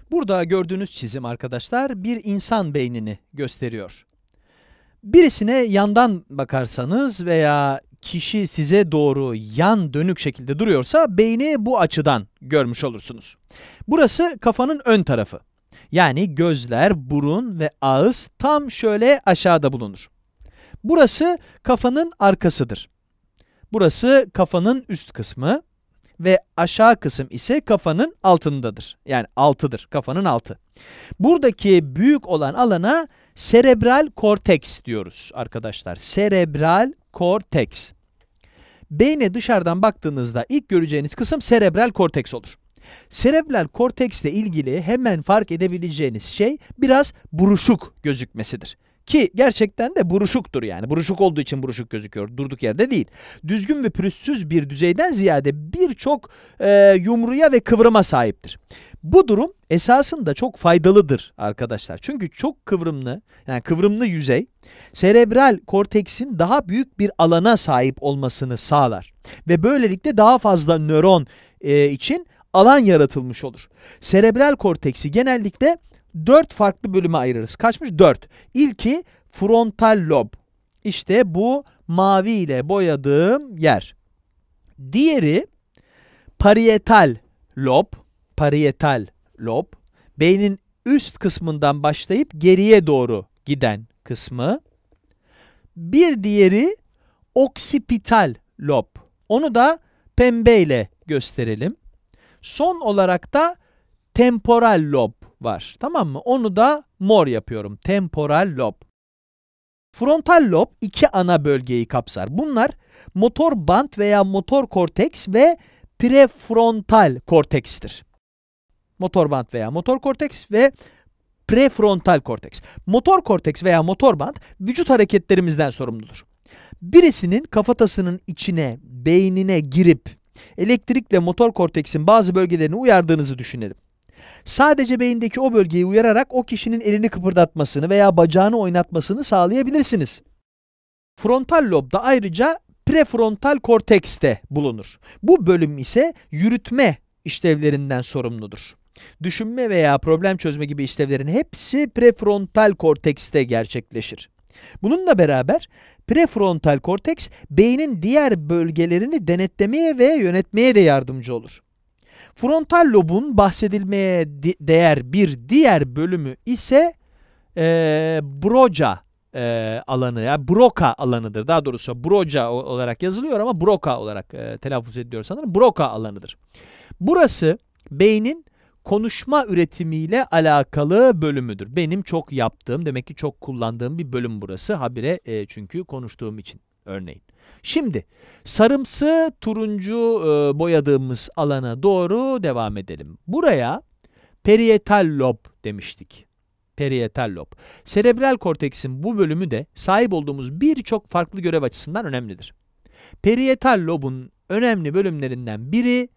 Burada gördüğünüz çizim arkadaşlar bir insan beynini gösteriyor. Birisine yandan bakarsanız veya kişi size doğru yan dönük şekilde duruyorsa beyni bu açıdan görmüş olursunuz. Burası kafanın ön tarafı. Yani gözler, burun ve ağız tam şöyle aşağıda bulunur. Burası kafanın arkasıdır. Burası kafanın üst kısmı ve aşağı kısım ise kafanın altındadır. Yani altıdır, kafanın altı. Buradaki büyük olan alana serebral korteks diyoruz arkadaşlar. Serebral korteks. Beyne dışarıdan baktığınızda ilk göreceğiniz kısım serebral korteks olur. Serebral korteksle ilgili hemen fark edebileceğiniz şey biraz buruşuk gözükmesidir. Ki gerçekten de buruşuktur yani. Buruşuk olduğu için buruşuk gözüküyor. Durduk yerde değil. Düzgün ve pürüzsüz bir düzeyden ziyade birçok yumruya ve kıvrıma sahiptir. Bu durum esasında çok faydalıdır arkadaşlar. Çünkü çok kıvrımlı, yani kıvrımlı yüzey, serebral korteksin daha büyük bir alana sahip olmasını sağlar. Ve böylelikle daha fazla nöron için alan yaratılmış olur. Serebral korteksi genellikle 4 farklı bölüme ayırırız. Kaçmış? 4. İlki frontal lob. İşte bu mavi ile boyadığım yer. Diğeri parietal lob. Parietal lob. Beynin üst kısmından başlayıp geriye doğru giden kısmı. Bir diğeri oksipital lob. Onu da pembeyle gösterelim. Son olarak da temporal lob var. Tamam mı? Onu da mor yapıyorum. Temporal lob. Frontal lob iki ana bölgeyi kapsar. Bunlar motor band veya motor korteks ve prefrontal kortekstir. Motor band veya motor korteks ve prefrontal korteks. Motor korteks veya motor band vücut hareketlerimizden sorumludur. Birisinin kafatasının içine, beynine girip elektrikle motor korteksin bazı bölgelerini uyardığınızı düşünelim. Sadece beyindeki o bölgeyi uyararak o kişinin elini kıpırdatmasını veya bacağını oynatmasını sağlayabilirsiniz. Frontal lobda ayrıca prefrontal kortekste bulunur. Bu bölüm ise yürütme işlevlerinden sorumludur. Düşünme veya problem çözme gibi işlevlerin hepsi prefrontal kortekste gerçekleşir. Bununla beraber prefrontal korteks beynin diğer bölgelerini denetlemeye ve yönetmeye de yardımcı olur. Frontal lobun bahsedilmeye değer bir diğer bölümü ise Broca alanı, yani Broca alanıdır. Daha doğrusu Broca olarak yazılıyor ama Broca olarak telaffuz ediliyor sanırım. Broca alanıdır. Burası beynin konuşma üretimiyle alakalı bölümüdür. Benim çok yaptığım, demek ki çok kullandığım bir bölüm burası. Habire çünkü konuştuğum için örneğin. Şimdi sarımsı turuncu boyadığımız alana doğru devam edelim. Buraya parietal lob demiştik. Parietal lob. Serebral korteksin bu bölümü de sahip olduğumuz birçok farklı görev açısından önemlidir. Parietal lobun önemli bölümlerinden biri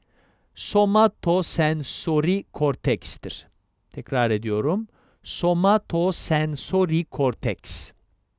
somatosensori kortekstir. Tekrar ediyorum. Somatosensori korteks.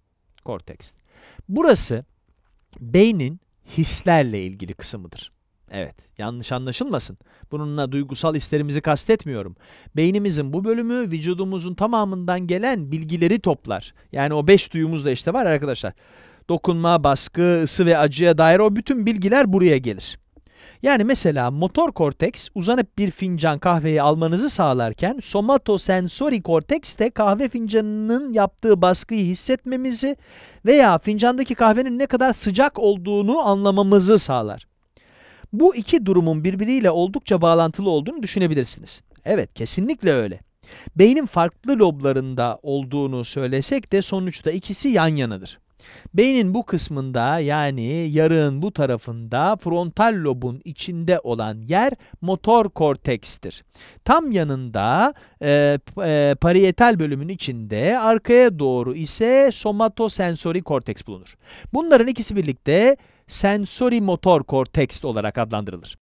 Burası beynin hislerle ilgili kısmıdır. Evet, yanlış anlaşılmasın. Bununla duygusal hislerimizi kastetmiyorum. Beynimizin bu bölümü vücudumuzun tamamından gelen bilgileri toplar. Yani o 5 duyumuz da işte var arkadaşlar. Dokunma, baskı, ısı ve acıya dair o bütün bilgiler buraya gelir. Yani mesela motor korteks uzanıp bir fincan kahveyi almanızı sağlarken somatosensori korteks de kahve fincanının yaptığı baskıyı hissetmemizi veya fincandaki kahvenin ne kadar sıcak olduğunu anlamamızı sağlar. Bu iki durumun birbiriyle oldukça bağlantılı olduğunu düşünebilirsiniz. Evet, kesinlikle öyle. Beynin farklı loblarında olduğunu söylesek de sonuçta ikisi yan yanadır. Beynin bu kısmında, yani yarığın bu tarafında frontal lobun içinde olan yer motor kortekstir. Tam yanında parietal bölümün içinde arkaya doğru ise somatosensori korteks bulunur. Bunların ikisi birlikte sensori motor korteks olarak adlandırılır.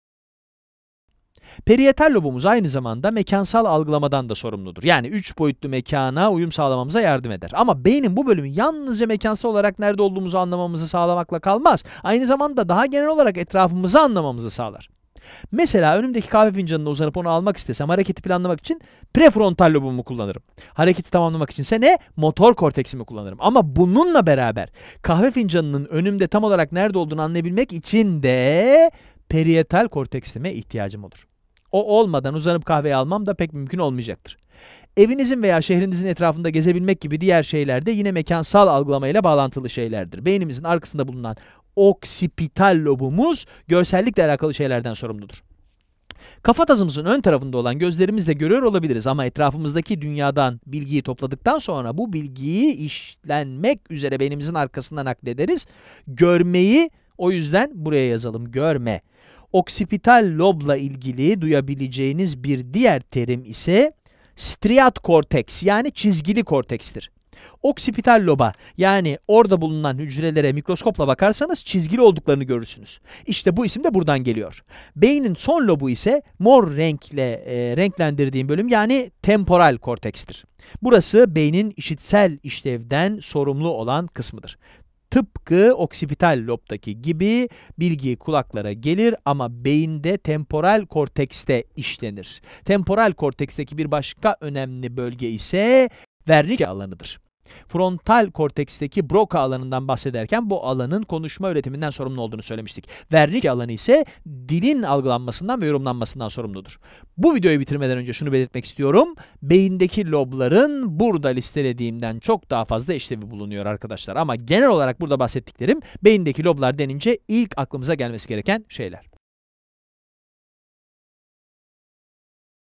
Parietal lobumuz aynı zamanda mekansal algılamadan da sorumludur. Yani 3 boyutlu mekana uyum sağlamamıza yardım eder. Ama beynin bu bölümü yalnızca mekansal olarak nerede olduğumuzu anlamamızı sağlamakla kalmaz. Aynı zamanda daha genel olarak etrafımızı anlamamızı sağlar. Mesela önümdeki kahve fincanına uzanıp onu almak istesem hareketi planlamak için prefrontal lobumu kullanırım. Hareketi tamamlamak içinse ne? Motor korteksimi kullanırım. Ama bununla beraber kahve fincanının önümde tam olarak nerede olduğunu anlayabilmek için de parietal korteksime ihtiyacım olur. O olmadan uzanıp kahveyi almam da pek mümkün olmayacaktır. Evinizin veya şehrinizin etrafında gezebilmek gibi diğer şeyler de yine mekansal algılamayla bağlantılı şeylerdir. Beynimizin arkasında bulunan oksipital lobumuz görsellikle alakalı şeylerden sorumludur. Kafatasımızın ön tarafında olan gözlerimizle görüyor olabiliriz ama etrafımızdaki dünyadan bilgiyi topladıktan sonra bu bilgiyi işlenmek üzere beynimizin arkasından naklederiz. Görmeyi o yüzden buraya yazalım, görme. Oksipital lobla ilgili duyabileceğiniz bir diğer terim ise striat korteks yani çizgili kortekstir. Oksipital loba yani orada bulunan hücrelere mikroskopla bakarsanız çizgili olduklarını görürsünüz. İşte bu isim de buradan geliyor. Beynin son lobu ise mor renkle renklendirdiğim bölüm yani temporal kortekstir. Burası beynin işitsel işlevden sorumlu olan kısmıdır. Tıpkı oksipital lobdaki gibi bilgi kulaklara gelir ama beyinde temporal kortekste işlenir. Temporal korteksteki bir başka önemli bölge ise Wernicke alanıdır. Frontal korteksteki Broca alanından bahsederken bu alanın konuşma üretiminden sorumlu olduğunu söylemiştik. Wernicke alanı ise dilin algılanmasından ve yorumlanmasından sorumludur. Bu videoyu bitirmeden önce şunu belirtmek istiyorum. Beyindeki lobların burada listelediğimden çok daha fazla işlevi bulunuyor arkadaşlar. Ama genel olarak burada bahsettiklerim beyindeki loblar denince ilk aklımıza gelmesi gereken şeyler.